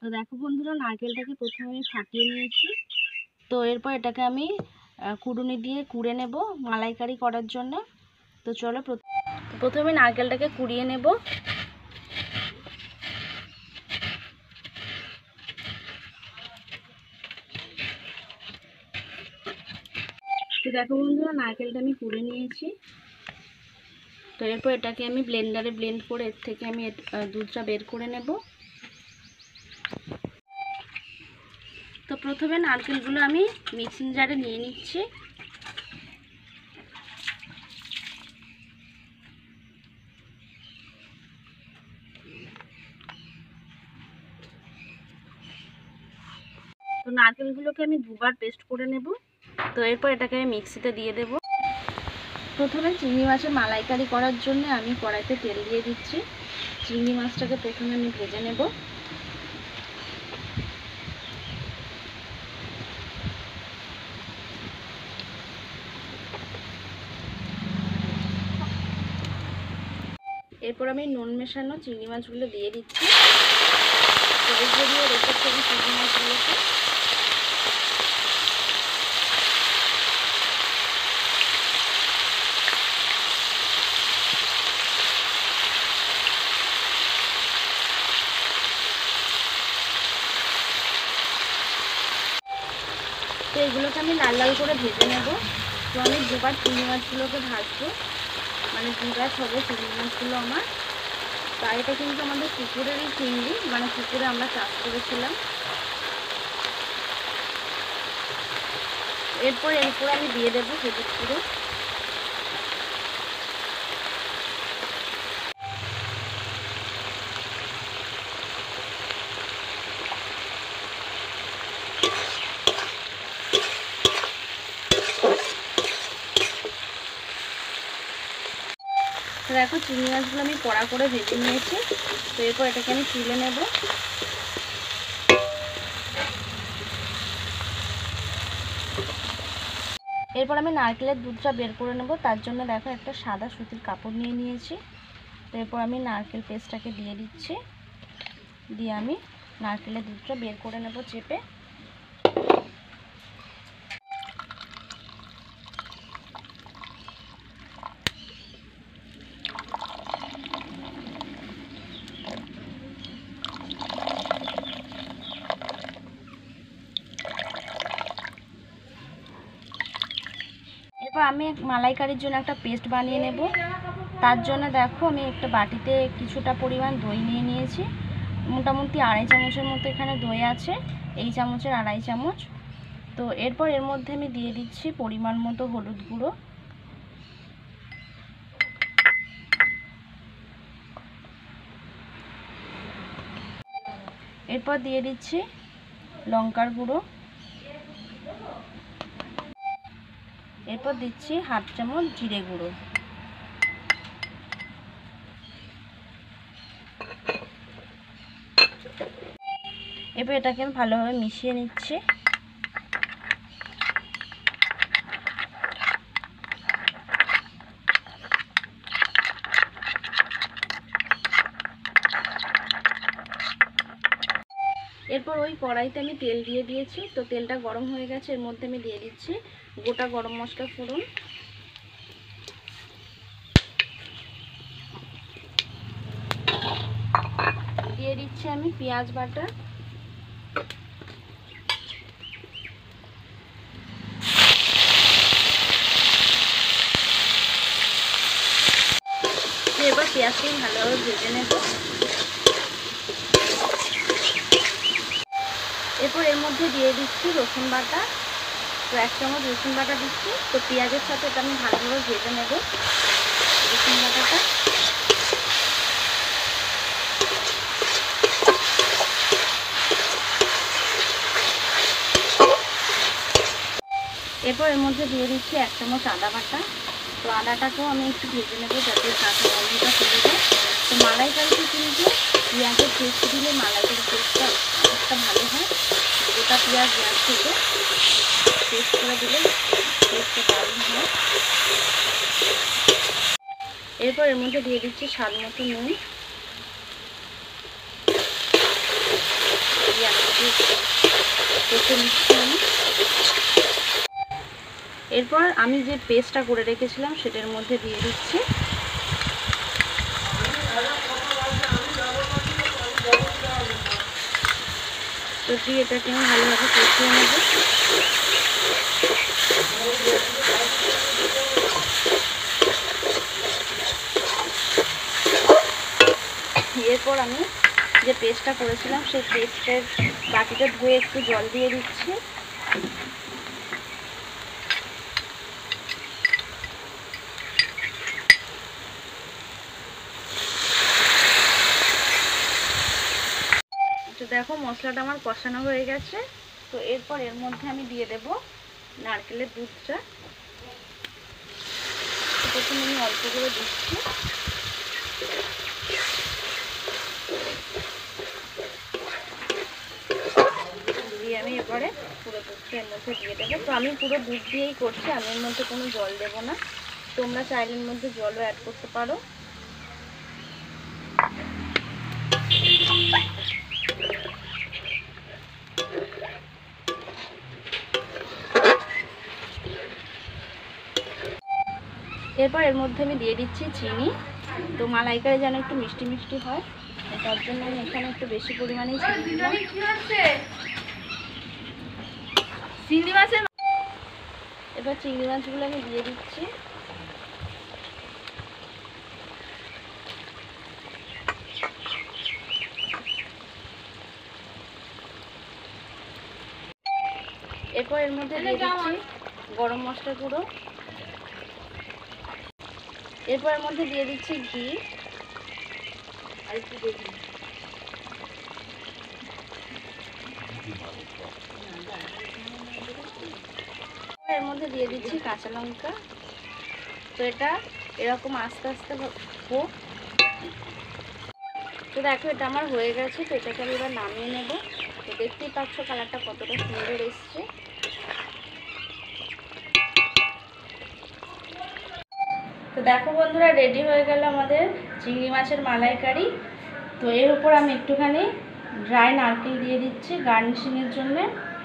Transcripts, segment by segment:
দেখো বন্ধুরা, নারকেলটাকে প্রথমে আমি ফাটিয়ে নিয়েছি। তো এরপর এটাকে আমি কুড়ুনি দিয়ে কুড়ে নেব মালাইকারি করার জন্য। তো চলো প্রথমে নারকেলটাকে কুড়িয়ে নেব। তো দেখো বন্ধুরা, নারকেলটা আমি কুড়ে নিয়েছি। তো এরপর এটাকে আমি ব্লেন্ডারে ব্লেন্ড করে এর থেকে আমি দুধটা বের করে নেব। তো প্রথমে নারকেলগুলো আমি মিক্সিং জারে নিয়ে নিচ্ছি। তো নারকেলগুলোকে আমি দুবার পেস্ট করে নেব। তো এরপর এটাকে আমি মিক্সিতে দিয়ে দেব। প্রথমে চিংড়ি মাছের মালাইকারি করার জন্য আমি কড়াইতে তেল দিয়ে দিচ্ছি। চিংড়ি মাছটাকে প্রথমে আমি ভেজে নেব। এরপর আমি নুন মেশানো চিংড়ি মাছগুলো দিয়ে দিচ্ছি। দিয়ে রেখেছি আমি চিংড়ি মাছগুলোকে। তো এগুলোকে আমি লাল লাল করে ভেজে নেব। তো আমি দুবার চিংড়ি মাছগুলোকে ভাজবো, মানে দুবার হবে চিংড়ি মাছগুলো আমার। তাই এটা কিন্তু আমাদের পুকুরেরই চিংড়ি, মানে পুকুরে আমরা চাষ করেছিলাম। এরপর আমি দিয়ে দেবো হলুদ গুঁড়ো। তো দেখো চিংড়ি মাছগুলো আমি কড়া করে ভেজে নিয়েছি। তো এরপর এটাকে আমি তুলে নেব। এরপর আমি নারকেলের দুধটা বের করে নেব। তার জন্য দেখো একটা সাদা সুতির কাপড় নিয়ে নিয়েছি। তো এরপর আমি নারকেল পেস্টটাকে দিয়ে দিচ্ছি। দিয়ে আমি নারকেলের দুধটা বের করে নেব চেপে। এরপর আমি মালাইকারির জন্য একটা পেস্ট বানিয়ে নেব। তার জন্য দেখো আমি একটা বাটিতে কিছুটা পরিমাণ দই নিয়ে নিয়েছি। মোটামুটি 2.5 চামচের মতো এখানে দই আছে, এই চামচের 2.5 চামচ। তো এরপর এর মধ্যে আমি দিয়ে দিচ্ছি পরিমাণ মতো হলুদ গুঁড়ো। এরপর দিয়ে দিচ্ছি লঙ্কার গুঁড়ো। এরপর দিচ্ছি 1/2 চামচ জিরে গুঁড়ো। এরপর এটাকে আমি ভালোভাবে মিশিয়ে নিচ্ছি। এরপর ওই কড়াইতে আমি তেল দিয়ে দিয়েছি। তো তেলটা গরম হয়ে গেছে, এর মধ্যে আমি দিয়ে দিচ্ছি গোটা গরম মশলা ফোড়ন। দিয়ে দিচ্ছি আমি পেঁয়াজ বাটা। এবার পেঁয়াজটা ভালোভাবে ভেজে নেব। এরপর এর মধ্যে দিয়ে দিচ্ছি রসুন বাটা। তো 1 চামচ রসুন বাটা দিচ্ছি। তো পেঁয়াজের সাথে এটা আমি ভালোভাবে ভেজে নেব রসুন বাটাটা। এরপর এর মধ্যে দিয়ে দিচ্ছি 1 চামচ আদা বাটা। তো আদাটাকেও আমি একটু ভেজে নেব যাতে কাঁচা গন্ধটা চলে যায়। তো মালাইকারিতে কিন্তু পেঁয়াজের পেস্ট দিলে মালাইকারি পেস্টটা অনেকটা ভালো হয়। গোটা পেঁয়াজ থেকে পেস্ট করে দিলে পেস্টটা দারুণ হয়। এরপর এর মধ্যে দিয়ে দিচ্ছি স্বাদ মতো নুন। এই আলুটি কষে নিচ্ছি আমি। এরপর আমি যে পেস্টটা করে রেখেছিলাম সেটার মধ্যে দিয়ে দিচ্ছি। তো দিয়ে এটাকে আমি ভালোভাবে কষিয়ে নেব। এরপর আমি যে পেস্টটা করেছিলাম সেই পেস্টের বাটিটা ধুয়ে একটু জল দিয়ে দিচ্ছি। তো দেখো মশলাটা আমার কষানো হয়ে গেছে। তো এরপর এর মধ্যে আমি দিয়ে দেব নারকেলের দুধটা। প্রথমে আমি অল্প করে দিচ্ছি। দিয়ে আমি এবারে পুরো দুধটা এর মধ্যে দিয়ে দেবো। তো আমি পুরো দুধ দিয়েই করছি, আমি এর মধ্যে কোনো জল দেবো না। তোমরা চাইলে এর মধ্যে জলও অ্যাড করতে পারো। এরপর এর মধ্যে আমি দিয়ে দিচ্ছি চিনি। তো মালাইকারি যেন একটু মিষ্টি মিষ্টি হয়, তার জন্য আমি এখানে একটু বেশি পরিমাণে চিনি দিলাম। এবার চিংড়ি মাছগুলো আমি দিয়ে দিচ্ছি। এরপর এর মধ্যে দিয়ে দিচ্ছি গরম মশলা গুঁড়ো। এরপর এর মধ্যে দিয়ে দিচ্ছি ঘি। আর একটু দেখি এর মধ্যে দিয়ে দিচ্ছি কাঁচা লঙ্কা। তো এটা এরকম আস্তে আস্তে হোক। তো দেখো এটা আমার হয়ে গেছে। তো এটাকে আমি এবার নামিয়ে নেব। তো দেখতেই পাচ্ছ কালারটা কতটা সুন্দর এসছে। তো দেখো বন্ধুরা, রেডি হয়ে গেল আমাদের চিংড়ি মাছের মালাইকারি। তো এর উপর আমি একটুখানি ড্রাই নারকেল দিয়ে দিচ্ছি গার্নিশিংয়ের জন্যে।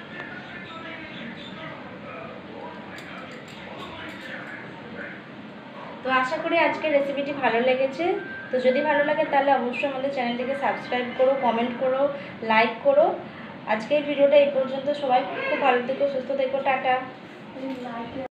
তো আশা করি আজকের রেসিপিটি ভালো লেগেছে। তো যদি ভালো লাগে তাহলে অবশ্যই আমাদের চ্যানেলটিকে সাবস্ক্রাইব করো, কমেন্ট করো, লাইক করো। আজকের ভিডিওটা এই পর্যন্ত। সবাই খুব ভালো থেকো, সুস্থ থেকো, টাটা।